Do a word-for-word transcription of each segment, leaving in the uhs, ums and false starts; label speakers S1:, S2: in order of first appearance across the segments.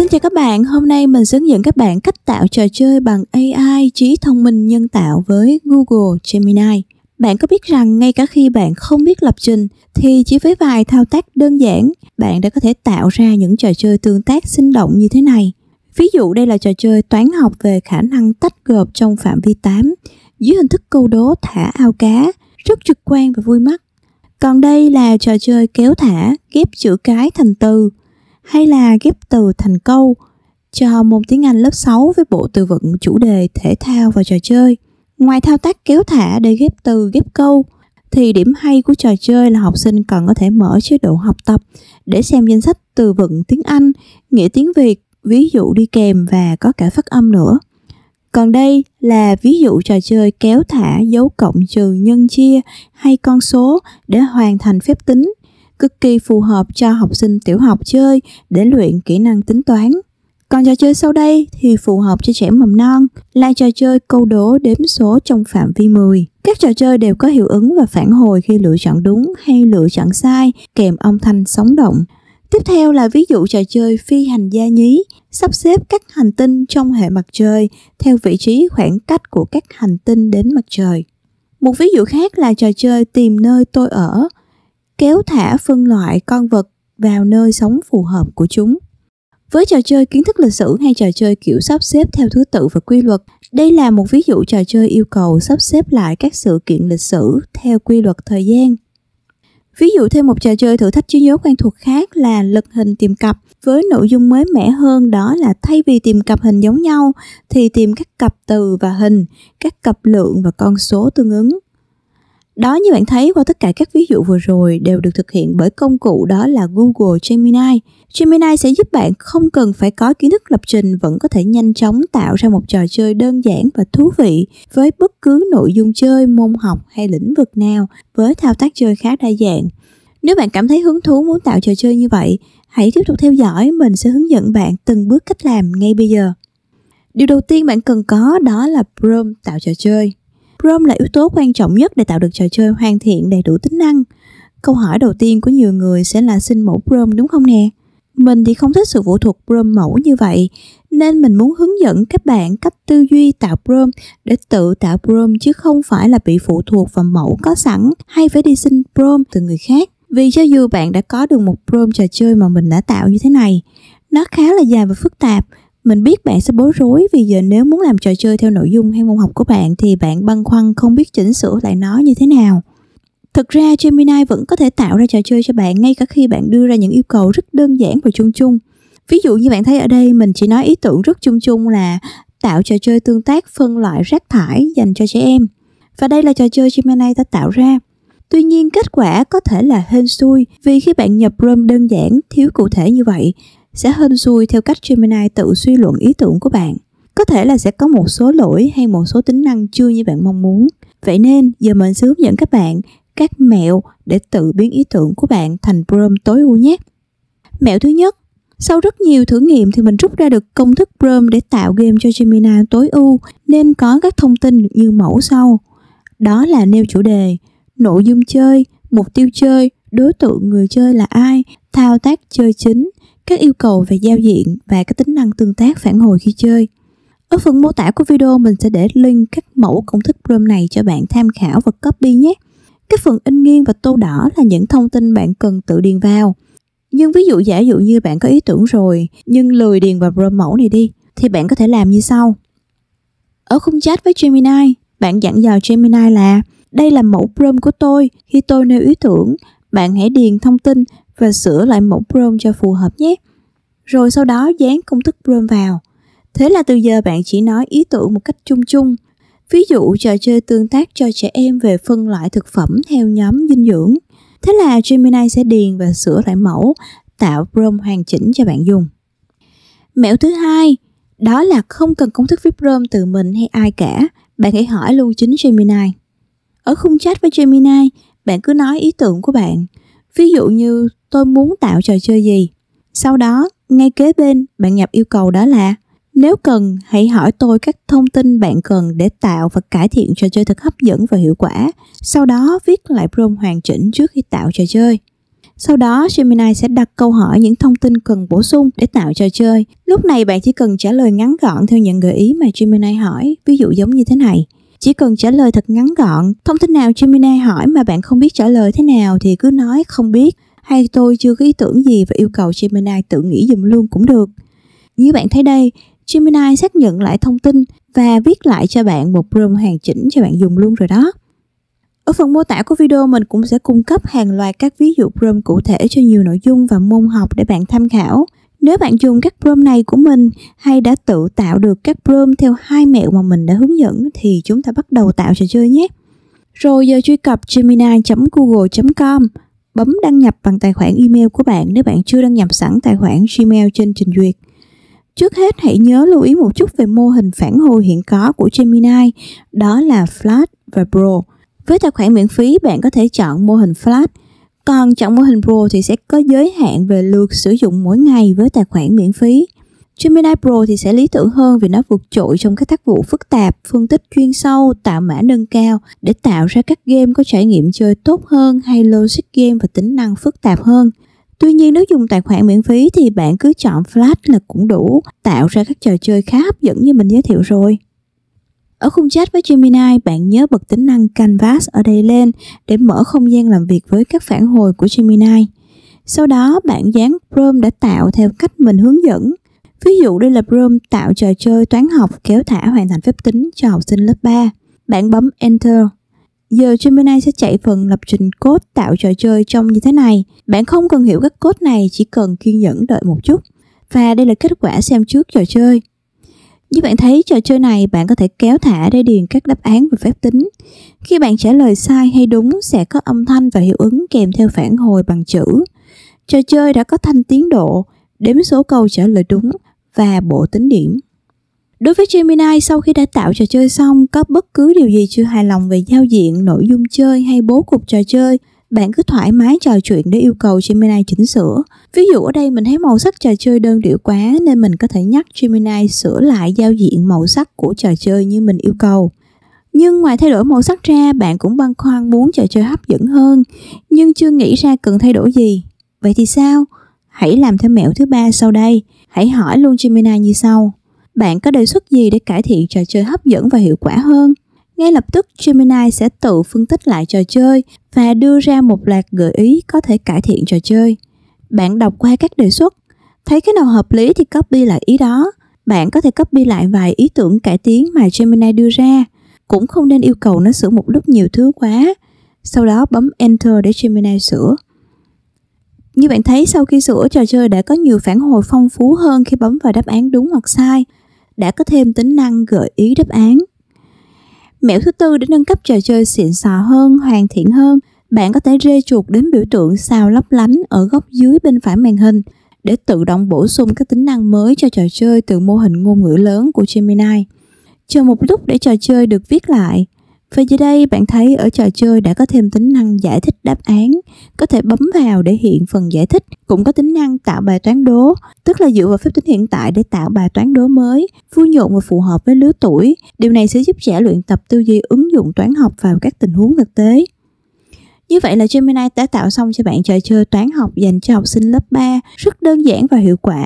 S1: Xin chào các bạn, hôm nay mình sẽ hướng dẫn các bạn cách tạo trò chơi bằng a i trí thông minh nhân tạo với Google Gemini. Bạn có biết rằng ngay cả khi bạn không biết lập trình thì chỉ với vài thao tác đơn giản, bạn đã có thể tạo ra những trò chơi tương tác sinh động như thế này. Ví dụ đây là trò chơi toán học về khả năng tách gộp trong phạm vi tám dưới hình thức câu đố thả ao cá, rất trực quan và vui mắt. Còn đây là trò chơi kéo thả, ghép chữ cái thành từ, hay là ghép từ thành câu cho môn tiếng Anh lớp sáu với bộ từ vựng chủ đề thể thao và trò chơi. Ngoài thao tác kéo thả để ghép từ, ghép câu, thì điểm hay của trò chơi là học sinh còn có thể mở chế độ học tập để xem danh sách từ vựng tiếng Anh, nghĩa tiếng Việt, ví dụ đi kèm và có cả phát âm nữa. Còn đây là ví dụ trò chơi kéo thả dấu cộng trừ nhân chia hay con số để hoàn thành phép tính, cực kỳ phù hợp cho học sinh tiểu học chơi để luyện kỹ năng tính toán. Còn trò chơi sau đây thì phù hợp cho trẻ mầm non, là trò chơi câu đố đếm số trong phạm vi mười. Các trò chơi đều có hiệu ứng và phản hồi khi lựa chọn đúng hay lựa chọn sai, kèm âm thanh sống động. Tiếp theo là ví dụ trò chơi phi hành gia nhí, sắp xếp các hành tinh trong hệ mặt trời theo vị trí khoảng cách của các hành tinh đến mặt trời. Một ví dụ khác là trò chơi tìm nơi tôi ở, kéo thả phân loại con vật vào nơi sống phù hợp của chúng. Với trò chơi kiến thức lịch sử hay trò chơi kiểu sắp xếp theo thứ tự và quy luật, đây là một ví dụ trò chơi yêu cầu sắp xếp lại các sự kiện lịch sử theo quy luật thời gian. Ví dụ thêm một trò chơi thử thách trí nhớ quen thuộc khác là lật hình tìm cặp, với nội dung mới mẻ hơn, đó là thay vì tìm cặp hình giống nhau thì tìm các cặp từ và hình, các cặp lượng và con số tương ứng. Đó, như bạn thấy qua tất cả các ví dụ vừa rồi đều được thực hiện bởi công cụ đó là Google Gemini. Gemini sẽ giúp bạn không cần phải có kiến thức lập trình vẫn có thể nhanh chóng tạo ra một trò chơi đơn giản và thú vị với bất cứ nội dung chơi, môn học hay lĩnh vực nào với thao tác chơi khá đa dạng. Nếu bạn cảm thấy hứng thú muốn tạo trò chơi như vậy, hãy tiếp tục theo dõi, mình sẽ hướng dẫn bạn từng bước cách làm ngay bây giờ. Điều đầu tiên bạn cần có đó là prompt tạo trò chơi. Prompt là yếu tố quan trọng nhất để tạo được trò chơi hoàn thiện đầy đủ tính năng. Câu hỏi đầu tiên của nhiều người sẽ là xin mẫu prompt, đúng không nè? Mình thì không thích sự phụ thuộc prompt mẫu như vậy, nên mình muốn hướng dẫn các bạn cách tư duy tạo prompt để tự tạo prompt chứ không phải là bị phụ thuộc vào mẫu có sẵn hay phải đi xin prompt từ người khác. Vì cho dù bạn đã có được một prompt trò chơi mà mình đã tạo như thế này, nó khá là dài và phức tạp. Mình biết bạn sẽ bối rối vì giờ nếu muốn làm trò chơi theo nội dung hay môn học của bạn thì bạn băn khoăn không biết chỉnh sửa lại nó như thế nào. Thực ra Gemini vẫn có thể tạo ra trò chơi cho bạn ngay cả khi bạn đưa ra những yêu cầu rất đơn giản và chung chung. Ví dụ như bạn thấy ở đây mình chỉ nói ý tưởng rất chung chung là tạo trò chơi tương tác phân loại rác thải dành cho trẻ em. Và đây là trò chơi Gemini đã tạo ra. Tuy nhiên kết quả có thể là hên xui vì khi bạn nhập prompt đơn giản, thiếu cụ thể như vậy, sẽ hên xui theo cách Gemini tự suy luận ý tưởng của bạn. Có thể là sẽ có một số lỗi hay một số tính năng chưa như bạn mong muốn. Vậy nên giờ mình sẽ hướng dẫn các bạn các mẹo để tự biến ý tưởng của bạn thành prompt tối ưu nhé. Mẹo thứ nhất, sau rất nhiều thử nghiệm thì mình rút ra được công thức prompt để tạo game cho Gemini tối ưu nên có các thông tin như mẫu sau. Đó là nêu chủ đề, nội dung chơi, mục tiêu chơi, đối tượng người chơi là ai, thao tác chơi chính, các yêu cầu về giao diện và các tính năng tương tác phản hồi khi chơi. Ở phần mô tả của video mình sẽ để link các mẫu công thức prompt này cho bạn tham khảo và copy nhé. Cái phần in nghiêng và tô đỏ là những thông tin bạn cần tự điền vào. Nhưng ví dụ giả dụ như bạn có ý tưởng rồi nhưng lười điền vào prompt mẫu này đi thì bạn có thể làm như sau. Ở khung chat với Gemini, bạn dặn dò Gemini là đây là mẫu prompt của tôi, khi tôi nêu ý tưởng, bạn hãy điền thông tin và sửa lại mẫu prompt cho phù hợp nhé. Rồi sau đó dán công thức prompt vào. Thế là từ giờ bạn chỉ nói ý tưởng một cách chung chung. Ví dụ trò chơi tương tác cho trẻ em về phân loại thực phẩm theo nhóm dinh dưỡng. Thế là Gemini sẽ điền và sửa lại mẫu, tạo prompt hoàn chỉnh cho bạn dùng. Mẹo thứ hai, đó là không cần công thức viết prompt từ mình hay ai cả. Bạn hãy hỏi luôn chính Gemini. Ở khung chat với Gemini, bạn cứ nói ý tưởng của bạn. Ví dụ như tôi muốn tạo trò chơi gì. Sau đó, ngay kế bên, bạn nhập yêu cầu đó là nếu cần, hãy hỏi tôi các thông tin bạn cần để tạo và cải thiện trò chơi thật hấp dẫn và hiệu quả. Sau đó, viết lại prompt hoàn chỉnh trước khi tạo trò chơi. Sau đó Gemini sẽ đặt câu hỏi những thông tin cần bổ sung để tạo trò chơi. Lúc này bạn chỉ cần trả lời ngắn gọn theo những gợi ý mà Gemini hỏi, ví dụ giống như thế này. Chỉ cần trả lời thật ngắn gọn, thông tin nào Gemini hỏi mà bạn không biết trả lời thế nào thì cứ nói không biết, hay tôi chưa có ý tưởng gì, và yêu cầu Gemini tự nghĩ giùm luôn cũng được. Như bạn thấy đây, Gemini xác nhận lại thông tin và viết lại cho bạn một prompt hoàn chỉnh cho bạn dùng luôn rồi đó. Ở phần mô tả của video mình cũng sẽ cung cấp hàng loạt các ví dụ prompt cụ thể cho nhiều nội dung và môn học để bạn tham khảo. Nếu bạn dùng các prompt này của mình hay đã tự tạo được các prompt theo hai mẹo mà mình đã hướng dẫn thì chúng ta bắt đầu tạo trò chơi nhé. Rồi giờ truy cập gemini chấm google chấm com, bấm đăng nhập bằng tài khoản email của bạn nếu bạn chưa đăng nhập sẵn tài khoản Gmail trên trình duyệt. Trước hết hãy nhớ lưu ý một chút về mô hình phản hồi hiện có của Gemini, đó là Flash và Pro. Với tài khoản miễn phí bạn có thể chọn mô hình Flash, còn chọn mô hình Pro thì sẽ có giới hạn về lượt sử dụng mỗi ngày với tài khoản miễn phí. Gemini Pro thì sẽ lý tưởng hơn vì nó vượt trội trong các tác vụ phức tạp, phân tích chuyên sâu, tạo mã nâng cao để tạo ra các game có trải nghiệm chơi tốt hơn hay logic game và tính năng phức tạp hơn. Tuy nhiên nếu dùng tài khoản miễn phí thì bạn cứ chọn Flash là cũng đủ, tạo ra các trò chơi khá hấp dẫn như mình giới thiệu rồi. Ở khung chat với Gemini, bạn nhớ bật tính năng Canvas ở đây lên để mở không gian làm việc với các phản hồi của Gemini. Sau đó bạn dán prompt đã tạo theo cách mình hướng dẫn. Ví dụ đây là prompt tạo trò chơi toán học kéo thả hoàn thành phép tính cho học sinh lớp ba. Bạn bấm Enter. Giờ Gemini sẽ chạy phần lập trình code tạo trò chơi trông như thế này. Bạn không cần hiểu các code này, chỉ cần kiên nhẫn đợi một chút. Và đây là kết quả xem trước trò chơi. Như bạn thấy, trò chơi này bạn có thể kéo thả để điền các đáp án về phép tính. Khi bạn trả lời sai hay đúng sẽ có âm thanh và hiệu ứng kèm theo phản hồi bằng chữ. Trò chơi đã có thanh tiến độ, đếm số câu trả lời đúng và bộ tính điểm. Đối với Gemini, sau khi đã tạo trò chơi xong, có bất cứ điều gì chưa hài lòng về giao diện, nội dung chơi hay bố cục trò chơi, bạn cứ thoải mái trò chuyện để yêu cầu Gemini chỉnh sửa. Ví dụ ở đây mình thấy màu sắc trò chơi đơn điệu quá nên mình có thể nhắc Gemini sửa lại giao diện màu sắc của trò chơi như mình yêu cầu. Nhưng ngoài thay đổi màu sắc ra, bạn cũng băn khoăn muốn trò chơi hấp dẫn hơn, nhưng chưa nghĩ ra cần thay đổi gì. Vậy thì sao? Hãy làm theo mẹo thứ ba sau đây. Hãy hỏi luôn Gemini như sau. Bạn có đề xuất gì để cải thiện trò chơi hấp dẫn và hiệu quả hơn? Ngay lập tức Gemini sẽ tự phân tích lại trò chơi và đưa ra một loạt gợi ý có thể cải thiện trò chơi. Bạn đọc qua các đề xuất, thấy cái nào hợp lý thì copy lại ý đó. Bạn có thể copy lại vài ý tưởng cải tiến mà Gemini đưa ra. Cũng không nên yêu cầu nó sửa một lúc nhiều thứ quá. Sau đó bấm Enter để Gemini sửa. Như bạn thấy, sau khi sửa, trò chơi đã có nhiều phản hồi phong phú hơn khi bấm vào đáp án đúng hoặc sai. Đã có thêm tính năng gợi ý đáp án. Mẹo thứ tư để nâng cấp trò chơi xịn sò hơn, hoàn thiện hơn, bạn có thể rê chuột đến biểu tượng sao lấp lánh ở góc dưới bên phải màn hình để tự động bổ sung các tính năng mới cho trò chơi từ mô hình ngôn ngữ lớn của Gemini. Chờ một lúc để trò chơi được viết lại. Và giờ đây bạn thấy ở trò chơi đã có thêm tính năng giải thích đáp án, có thể bấm vào để hiện phần giải thích, cũng có tính năng tạo bài toán đố, tức là dựa vào phép tính hiện tại để tạo bài toán đố mới, vui nhộn và phù hợp với lứa tuổi. Điều này sẽ giúp trẻ luyện tập tư duy ứng dụng toán học vào các tình huống thực tế. Như vậy là Gemini đã tạo xong cho bạn trò chơi toán học dành cho học sinh lớp ba, rất đơn giản và hiệu quả.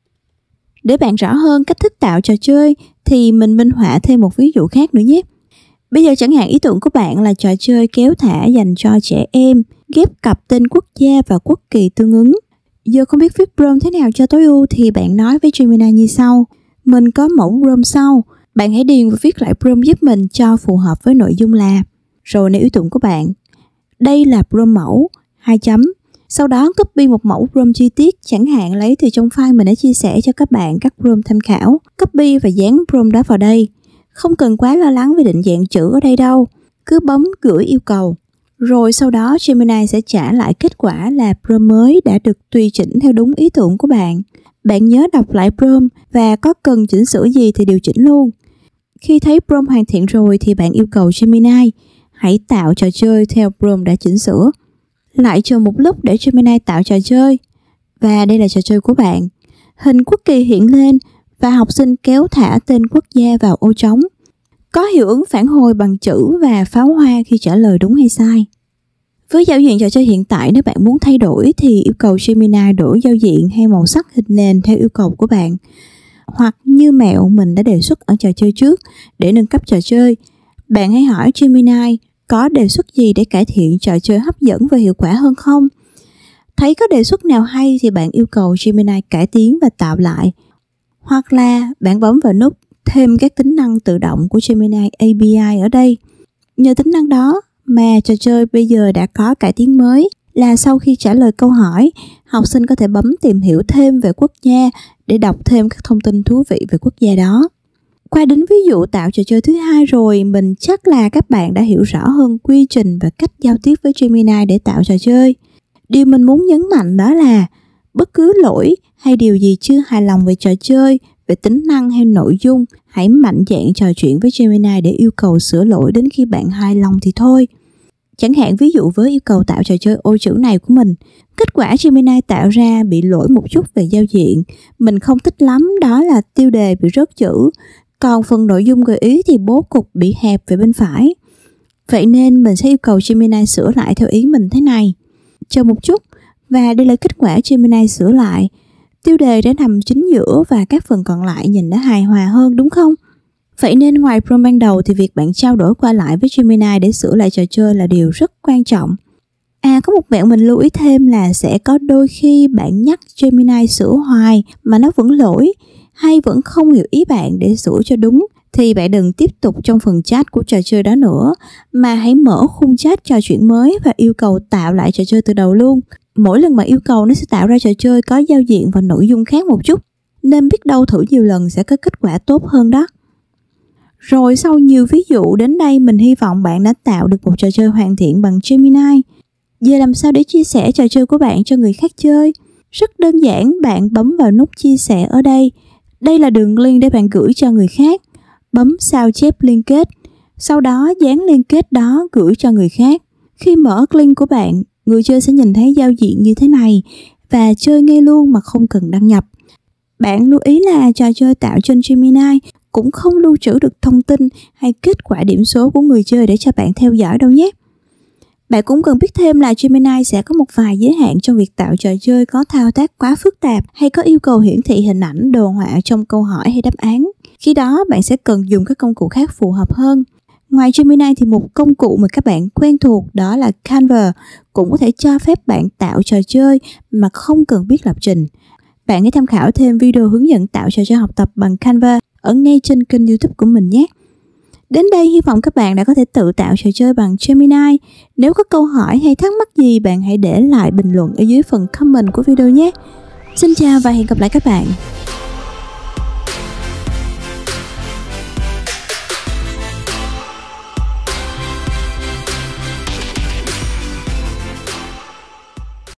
S1: Để bạn rõ hơn cách thức tạo trò chơi thì mình minh họa thêm một ví dụ khác nữa nhé. Bây giờ chẳng hạn ý tưởng của bạn là trò chơi kéo thả dành cho trẻ em, ghép cặp tên quốc gia và quốc kỳ tương ứng. Giờ không biết viết prompt thế nào cho tối ưu thì bạn nói với Gemini như sau. Mình có mẫu prompt sau, bạn hãy điền và viết lại prompt giúp mình cho phù hợp với nội dung là. Rồi nêu ý tưởng của bạn. Đây là prompt mẫu, hai chấm. Sau đó copy một mẫu prompt chi tiết, chẳng hạn lấy từ trong file mình đã chia sẻ cho các bạn các prompt tham khảo. Copy và dán prompt đó vào đây. Không cần quá lo lắng về định dạng chữ ở đây đâu. Cứ bấm gửi yêu cầu. Rồi sau đó Gemini sẽ trả lại kết quả là prompt mới đã được tùy chỉnh theo đúng ý tưởng của bạn. Bạn nhớ đọc lại prompt và có cần chỉnh sửa gì thì điều chỉnh luôn. Khi thấy prompt hoàn thiện rồi thì bạn yêu cầu Gemini hãy tạo trò chơi theo prompt đã chỉnh sửa. Lại chờ một lúc để Gemini tạo trò chơi. Và đây là trò chơi của bạn. Hình quốc kỳ hiện lên và học sinh kéo thả tên quốc gia vào ô trống. Có hiệu ứng phản hồi bằng chữ và pháo hoa khi trả lời đúng hay sai. Với giao diện trò chơi hiện tại, nếu bạn muốn thay đổi thì yêu cầu Gemini đổi giao diện hay màu sắc hình nền theo yêu cầu của bạn. Hoặc như mẹo mình đã đề xuất ở trò chơi trước, để nâng cấp trò chơi, bạn hãy hỏi Gemini có đề xuất gì để cải thiện trò chơi hấp dẫn và hiệu quả hơn không? Thấy có đề xuất nào hay thì bạn yêu cầu Gemini cải tiến và tạo lại. Hoặc là bạn bấm vào nút thêm các tính năng tự động của Gemini a pê i ở đây. Nhờ tính năng đó mà trò chơi bây giờ đã có cải tiến mới là sau khi trả lời câu hỏi, học sinh có thể bấm tìm hiểu thêm về quốc gia để đọc thêm các thông tin thú vị về quốc gia đó. Qua đến ví dụ tạo trò chơi thứ hai rồi, mình chắc là các bạn đã hiểu rõ hơn quy trình và cách giao tiếp với Gemini để tạo trò chơi. Điều mình muốn nhấn mạnh đó là bất cứ lỗi hay điều gì chưa hài lòng về trò chơi, về tính năng hay nội dung, hãy mạnh dạn trò chuyện với Gemini để yêu cầu sửa lỗi đến khi bạn hài lòng thì thôi. Chẳng hạn ví dụ với yêu cầu tạo trò chơi ô chữ này của mình, kết quả Gemini tạo ra bị lỗi một chút về giao diện. Mình không thích lắm, đó là tiêu đề bị rớt chữ. Còn phần nội dung gợi ý thì bố cục bị hẹp về bên phải. Vậy nên mình sẽ yêu cầu Gemini sửa lại theo ý mình thế này. Chờ một chút, và đây là kết quả Gemini sửa lại. Tiêu đề đã nằm chính giữa và các phần còn lại nhìn đã hài hòa hơn, đúng không? Vậy nên ngoài prompt ban đầu thì việc bạn trao đổi qua lại với Gemini để sửa lại trò chơi là điều rất quan trọng. À, có một mẹo mình lưu ý thêm là sẽ có đôi khi bạn nhắc Gemini sửa hoài mà nó vẫn lỗi hay vẫn không hiểu ý bạn để sửa cho đúng, thì bạn đừng tiếp tục trong phần chat của trò chơi đó nữa, mà hãy mở khung chat trò chuyện mới và yêu cầu tạo lại trò chơi từ đầu luôn. Mỗi lần mà yêu cầu nó sẽ tạo ra trò chơi có giao diện và nội dung khác một chút, nên biết đâu thử nhiều lần sẽ có kết quả tốt hơn đó. Rồi sau nhiều ví dụ đến đây, mình hy vọng bạn đã tạo được một trò chơi hoàn thiện bằng Gemini. Giờ làm sao để chia sẻ trò chơi của bạn cho người khác chơi? Rất đơn giản, bạn bấm vào nút chia sẻ ở đây. Đây là đường link để bạn gửi cho người khác. Bấm sao chép liên kết, sau đó dán liên kết đó gửi cho người khác. Khi mở link của bạn, người chơi sẽ nhìn thấy giao diện như thế này và chơi ngay luôn mà không cần đăng nhập. Bạn lưu ý là trò chơi tạo trên Gemini cũng không lưu trữ được thông tin hay kết quả điểm số của người chơi để cho bạn theo dõi đâu nhé. Bạn cũng cần biết thêm là Gemini sẽ có một vài giới hạn trong việc tạo trò chơi có thao tác quá phức tạp hay có yêu cầu hiển thị hình ảnh, đồ họa trong câu hỏi hay đáp án. Khi đó bạn sẽ cần dùng các công cụ khác phù hợp hơn. Ngoài Gemini thì một công cụ mà các bạn quen thuộc đó là Canva cũng có thể cho phép bạn tạo trò chơi mà không cần biết lập trình. Bạn hãy tham khảo thêm video hướng dẫn tạo trò chơi học tập bằng Canva ở ngay trên kênh YouTube của mình nhé. Đến đây hy vọng các bạn đã có thể tự tạo trò chơi bằng Gemini. Nếu có câu hỏi hay thắc mắc gì, bạn hãy để lại bình luận ở dưới phần comment của video nhé. Xin chào và hẹn gặp lại các bạn.